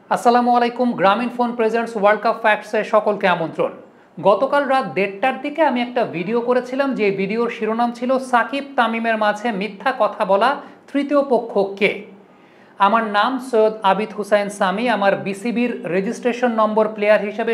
আসসালামু আলাইকুম। Grameenphone presents world cup ফ্যাক্টসে সকলকে আমন্ত্রণ। গতকাল রাত 1:30টার দিকে আমি একটা ভিডিও করেছিলাম, যে ভিডিওর শিরোনাম ছিল সাকিব তামিমের মাঝে মিথ্যা কথা বলা তৃতীয় পক্ষ কে। আমার নাম সৈয়দ আবিদ হুসাইন সামি। আমার বিসিবির রেজিস্ট্রেশন নম্বর প্লেয়ার হিসেবে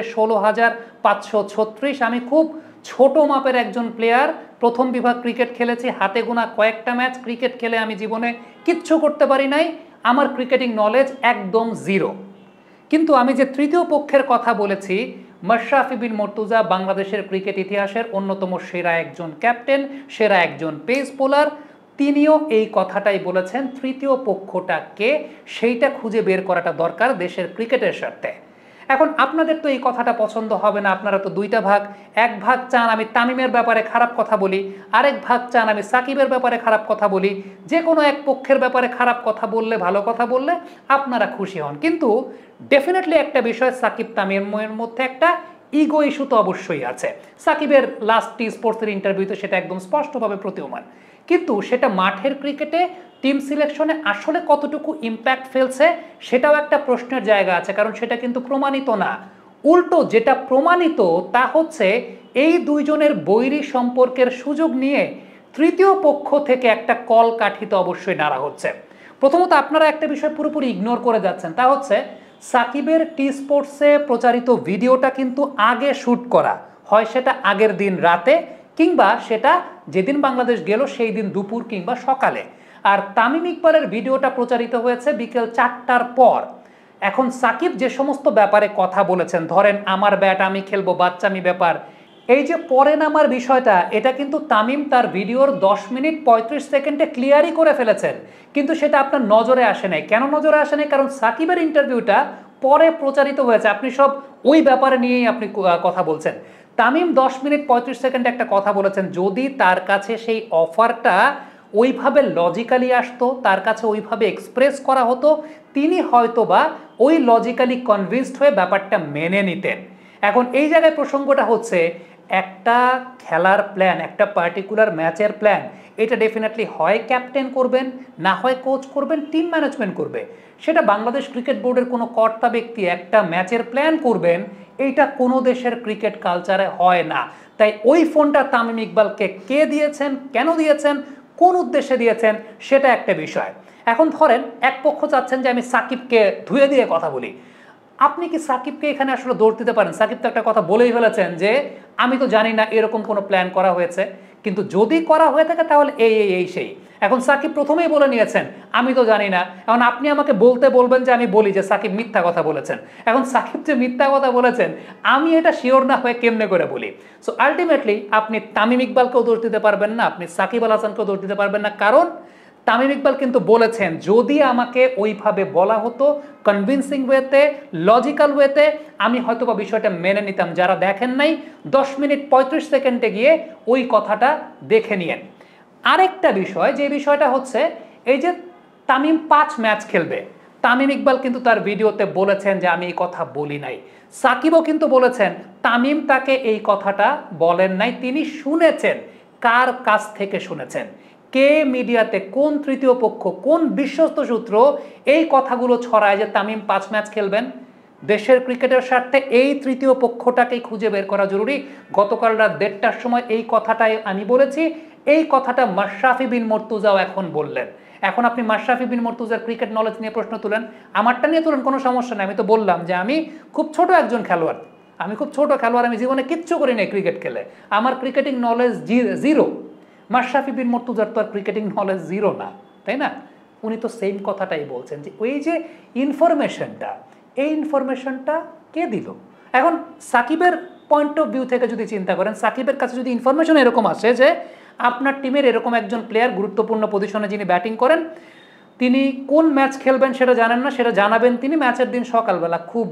16,536। আমি খুব ছোট মাপের একজন প্লেয়ার। প্রথম বিভাগ ক্রিকেট খেলেছি, হাতে গোনা কয়েকটা ম্যাচ ক্রিকেট খেলে আমি জীবনে কিচ্ছু করতে পারি নাই। আমার ক্রিকেটিং নলেজ একদম জিরো। কিন্তু আমি যে তৃতীয় পক্ষের কথা বলেছি, মাশরাফি বিন মর্তুজা বাংলাদেশের ক্রিকেট ইতিহাসের অন্যতম সেরা একজন ক্যাপ্টেন, সেরা একজন পেস বোলার, তিনিও এই কথাটাই বলেছেন। তৃতীয় পক্ষটা কে সেইটা খুঁজে বের করাটা দরকার দেশের ক্রিকেটের স্বার্থে। এখন আপনাদের তো এই কথাটা পছন্দ হবে না, আপনারা তো দুইটা ভাগ, এক ভাগ চান আমি তামিমের ব্যাপারে খারাপ কথা বলি, আরেক ভাগ চান আমি সাকিবের ব্যাপারে খারাপ কথা বলি। যে কোনো এক পক্ষের ব্যাপারে খারাপ কথা বললে, ভালো কথা বললে আপনারা খুশি হন। কিন্তু ডেফিনেটলি একটা বিষয়, সাকিব তামিমের মধ্যে একটা ইগো ইস্যু তো অবশ্যই আছে। সাকিবের লাস্ট টি স্পোর্টসের ইন্টারভিউতে সেটা একদম স্পষ্টভাবে প্রতীয়মান। কিন্তু সেটা মাঠের ক্রিকেটে টিম সিলেকশনে আসলে কতটুকু ইম্প্যাক্ট ফেলছে সেটাও একটা প্রশ্নের জায়গা আছে, কারণ সেটা কিন্তু প্রমাণিত না। উল্টো যেটা প্রমাণিত তা হচ্ছে এই দুইজনের বৈরী সম্পর্কের সুযোগ নিয়ে তৃতীয় পক্ষ থেকে একটা কলকাঠি তো অবশ্যই নাড়া হচ্ছে। প্রথমত আপনারা একটা বিষয় পুরোপুরি ইগনোর করে যাচ্ছেন, তা হচ্ছে সাকিবের টি স্পোর্টসে প্রচারিত ভিডিওটা কিন্তু আগে শ্যুট করা হয়, সেটা আগের দিন রাতে কিংবা সেটা যেদিন বাংলাদেশ গেল সেই দিন দুপুর কিংবা সকালে। আর তামিম ইকবালের ভিডিওটা প্রচারিত হয়েছে বিকেল 4টার পর। এখন সাকিব যে সমস্ত ব্যাপারে কথা বলেছেন, ধরেন আমার ব্যাট আমি খেলবো, বাচ্চামি ব্যাপার, এই যে পরে নামার বিষয়টা, এটা কিন্তু তামিম তার ভিডিওর 10 মিনিট 35 সেকেন্ডে ক্লিয়ারই করে ফেলেছেন। কিন্তু সেটা আপনার নজরে আসে নাই। কেন নজরে আসে নাই? কারণ সাকিবের ইন্টারভিউটা পরে প্রচারিত হয়েছে, আপনি সব ওই ব্যাপারে নিয়েই আপনি কথা বলছেন। তামিম 10 মিনিট 35 সেকেন্ডে একটা কথা বলেছেন, যদি তার কাছে সেই অফারটা ওইভাবে লজিক্যালি আসতো, তার কাছে ওইভাবে এক্সপ্রেস করা হতো, তিনি হয়তোবা ওই লজিক্যালি কনভিন্সড হয়ে ব্যাপারটা মেনে নিতেন। এখন এই জায়গায় প্রসঙ্গটা হচ্ছে, একটা খেলার প্ল্যান, একটা পার্টিকুলার ম্যাচের প্ল্যান, এটা ডেফিনেটলি হয় ক্যাপ্টেন করবেন, না হয় কোচ করবেন, টিম ম্যানেজমেন্ট করবে। সেটা বাংলাদেশ ক্রিকেট বোর্ডের কোনো কর্তা ব্যক্তি একটা ম্যাচের প্ল্যান করবেন, এইটা কোনো দেশের ক্রিকেট কালচারে হয় না। তাই ওই ফোনটা তামিম ইকবালকে কে দিয়েছেন, কেন দিয়েছেন, কোন উদ্দেশ্যে দিয়েছেন, সেটা একটা বিষয়। এখন ধরেন এক পক্ষ চাচ্ছেন যে আমি সাকিবকে ধুয়ে দিয়ে কথা বলি। আপনি কি সাকিবকে এখানে আসলে দৌড় দিতে পারেন? সাকিব তো একটা কথা বলেই ফেলেছেন যে আমি তো জানি না এরকম কোনো প্ল্যান করা হয়েছে, কিন্তু যদি করা হয়ে থাকে তাহলে এই সেই। এখন সাকিব প্রথমেই বলে নিয়েছেন আমি তো জানি না। এখন আপনি আমাকে বলতে বলবেন যে আমি বলি যে সাকিব মিথ্যা কথা বলেছেন। এখন সাকিব যে মিথ্যা কথা বলেছেন আমি এটা শিওর না হয়ে কেমনে করে বলি? সো আলটিমেটলি আপনি তামিম ইকবালকেও দোষ দিতে পারবেন না, আপনি সাকিব আল হাসানকেও দোষ দিতে পারবেন না, কারণ তামিম ইকবাল কিন্তু বলেছেন যদি আমাকে ওইভাবে বলা হতো কনভিন্সিং ওয়েতে, লজিক্যাল ওয়েতে, আমি হয়তো বা বিষয়টা মেনে নিতাম। যারা দেখেন নাই 10 মিনিট 35 সেকেন্ডে গিয়ে ওই কথাটা দেখে নিয়েন। আরেকটা বিষয়, যে বিষয়টা হচ্ছে এই যে তামিম 5 ম্যাচ খেলবে, তামিম ইকবাল কিন্তু তার ভিডিওতে বলেছেন যে আমি এই কথা বলি নাই। সাকিবও কিন্তু বলেছেন তামিম তাকে এই কথাটা বলেন নাই, তিনি শুনেছেন। কার কাছ থেকে শুনেছেন? কে মিডিয়াতে, কোন তৃতীয় পক্ষ, কোন বিশ্বস্ত সূত্র এই কথাগুলো ছড়ায় যে তামিম 5 ম্যাচ খেলবেন? দেশের ক্রিকেটের স্বার্থে এই তৃতীয় পক্ষটাকেই খুঁজে বের করা জরুরি। গতকাল রাত 1:30টার সময় এই কথাটাই আমি বলেছি, এই কথাটা মাশরাফি বিন মর্তুজাও এখন বললেন। এখন আপনি মাশরাফি বিন মর্তুজার ক্রিকেট নলেজ নিয়ে প্রশ্ন তুলেন, আমারটা নিয়ে তুলেন, কোনো সমস্যা নেই। আমি তো বললাম যে আমি খুব ছোট একজন খেলোয়াড়, আমি জীবনে কিচ্ছু করি নাই ক্রিকেট খেলে, আমার cricketing knowledge zero. Mashrafe Bin মর্তুজার তো আর ক্রিকেটিং নলেজ জিরো না, তাই না? উনি তো সেম কথাটাই বলছেন যে ওই যে ইনফরমেশনটা, এই ইনফরমেশনটা কে দিল? এখন সাকিবের পয়েন্ট অফ ভিউ থেকে যদি চিন্তা করেন, সাকিবের কাছে যদি ইনফরমেশন এরকম আসে যে আপনার টিমের এরকম একজন প্লেয়ার গুরুত্বপূর্ণ পজিশনে যিনি ব্যাটিং করেন, তিনি কোন ম্যাচ খেলবেন সেটা জানেন না, সেটা জানাবেন তিনি ম্যাচের দিন সকালবেলা, খুব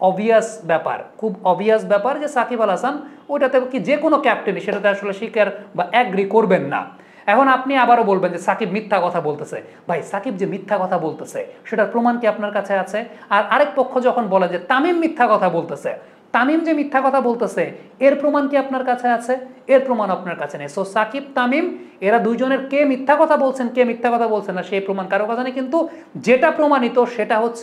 অবভিয়াস ব্যাপার যে সাকিব আল হাসান ওইটাতে কি যে কোনো ক্যাপ্টেনই সেটাতে আসলে স্বীকার বা অ্যাগ্রি করবেন না। এখন আপনি আবারও বলবেন যে সাকিব মিথ্যা কথা বলতেছে। ভাই, সাকিব যে মিথ্যা কথা বলতেছে সেটার প্রমাণ কি আপনার কাছে আছে? আর আরেক পক্ষ যখন বলে যে তামিম মিথ্যা কথা বলতেছে, তামিম যে মিথ্যা কথা বলতেছে এর প্রমাণ কি আপনার কাছে আছে? এর প্রমাণ আপনার কাছে নেই। সো সাকিব তামিম এরা দুইজনের কে মিথ্যা কথা বলছেন, কে মিথ্যা কথা বলছেন না সেই প্রমাণ কারো কাছে নেই। কিন্তু যেটা প্রমাণিত সেটা হচ্ছে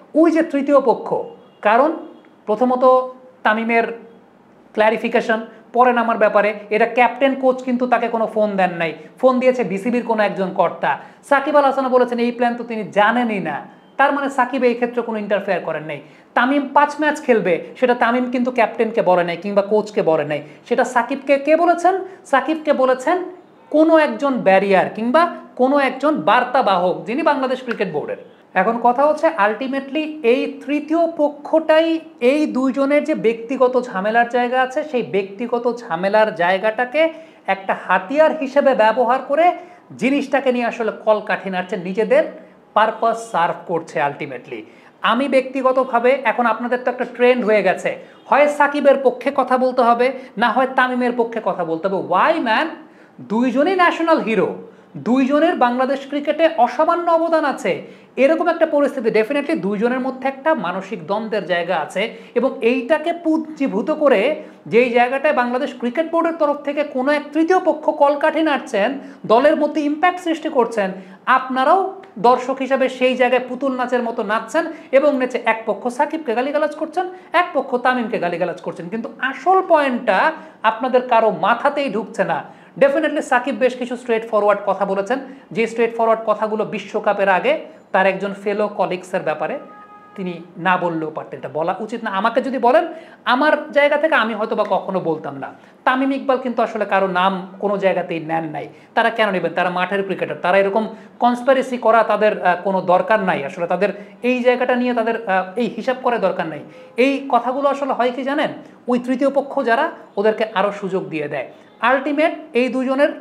ওই যে তৃতীয় পক্ষ, কারণ প্রথমত তামিমের ক্ল্যারিফিকেশন, পরে নামার ব্যাপারে এটা ক্যাপ্টেন কোচ কিন্তু তাকে কোনো ফোন দেন নাই, ফোন দিয়েছে বিসিবির কোনো একজন কর্তা। সাকিব আল হাসানও বলেছেন এই প্ল্যান তো তিনি জানেনই না, তার মানে সাকিব এই ক্ষেত্রে কোনো ইন্টারফেয়ার করেন নাই। তামিম 5 ম্যাচ খেলবে, সেটা তামিম কিন্তু ক্যাপ্টেনকে বলে নাই কিংবা কোচকে বলে নাই, সেটা সাকিবকে কে বলেছেন? সাকিবকে বলেছেন কোনো একজন ব্যারিয়ার কিংবা কোনো একজন বার্তাবাহক, যিনি বাংলাদেশ ক্রিকেট বোর্ডের। এখন কথা হচ্ছে আলটিমেটলি এই তৃতীয় পক্ষটাই এই দুইজনের যে ব্যক্তিগত ঝামেলার জায়গা আছে, সেই ব্যক্তিগত ঝামেলার জায়গাটাকে একটা হাতিয়ার হিসেবে ব্যবহার করে জিনিসটাকে নিয়ে আসলে কলকাঠি নাড়ছে, নিজেদের পারপাস সার্ভ করছে আলটিমেটলি। আমি ব্যক্তিগতভাবে এখন আপনাদের তো একটা ট্রেন্ড হয়ে গেছে, হয় সাকিবের পক্ষে কথা বলতে হবে, না হয় তামিমের পক্ষে কথা বলতে হবে। Why man? দুইজনই ন্যাশনাল হিরো, দুইজনের বাংলাদেশ ক্রিকেটে অসামান্য অবদান আছে। এরকম একটা পরিস্থিতি ডেফিনেটলি দুইজনের মধ্যে একটা মানসিক দ্বন্দ্বের জায়গা আছে, এবং এইটাকে পুঞ্জীভূত করে যেই জায়গাটায় বাংলাদেশ ক্রিকেট বোর্ডের তরফ থেকে কোনো এক তৃতীয় পক্ষ কলকাঠি নাড়ছেন, দলের মধ্যে ইম্প্যাক্ট সৃষ্টি করছেন, আপনারাও দর্শক হিসাবে সেই জায়গায় পুতুল নাচের মতো নাচছেন এবং নেচে এক পক্ষ সাকিবকে গালিগালাজ করছেন, এক পক্ষ তামিমকে গালিগালাজ করছেন। কিন্তু আসল পয়েন্টটা আপনাদের কারো মাথাতেই ঢুকছে না। ডেফিনেটলি সাকিব বেশ কিছু স্ট্রেট ফরওয়ার্ড কথা বলেছেন, যে স্ট্রেট ফরওয়ার্ড কথাগুলো বিশ্বকাপের আগে তার একজন ফেলো কলিগসের ব্যাপারে তিনি না বললেও পারতেন, এটা বলা উচিত না। আমাকে যদি বলেন আমার জায়গা থেকে আমি হয়তো বা কখনো বলতাম না। তামিম ইকবাল কিন্তু আসলে কারো নাম কোনো জায়গাতেই নেন নাই, তারা কেন নেবেন? তারা মাঠের ক্রিকেটার, তারা এরকম কনস্পিরেসি করা তাদের কোনো দরকার নাই, আসলে তাদের এই জায়গাটা নিয়ে তাদের এই হিসাব করে দরকার নাই। এই কথাগুলো আসলে হয় কি জানেন, ওই তৃতীয় পক্ষ যারা, ওদেরকে আরও সুযোগ দিয়ে দেয়। আলটিমেট এই দুজনের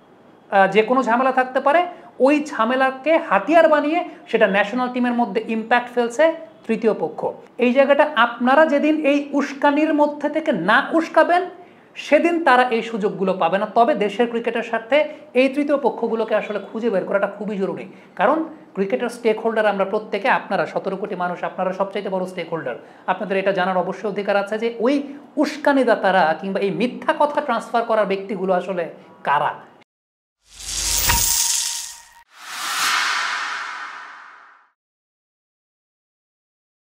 যে কোনো ঝামেলা থাকতে পারে, ওই ঝামেলাকে হাতিয়ার বানিয়ে সেটা ন্যাশনাল টিমের মধ্যে ইম্প্যাক্ট ফেলছে তৃতীয় পক্ষ। এই জায়গাটা আপনারা যেদিন এই উস্কানির মধ্যে থেকে না উস্কাবেন, সেদিন তারা এই সুযোগগুলো পাবে না। তবে দেশের ক্রিকেটের স্বার্থে এই তৃতীয় পক্ষগুলোকে আসলে খুঁজে বের করাটা খুবই জরুরি, কারণ ক্রিকেটের স্টেক হোল্ডার আমরা প্রত্যেকে, আপনারা 17 কোটি মানুষ, আপনারা সবচাইতে বড় স্টেক হোল্ডার। আপনাদের এটা জানার অবশ্যই অধিকার আছে যে ওই উস্কানিদাতারা কিংবা এই মিথ্যা কথা ট্রান্সফার করার ব্যক্তিগুলো আসলে কারা।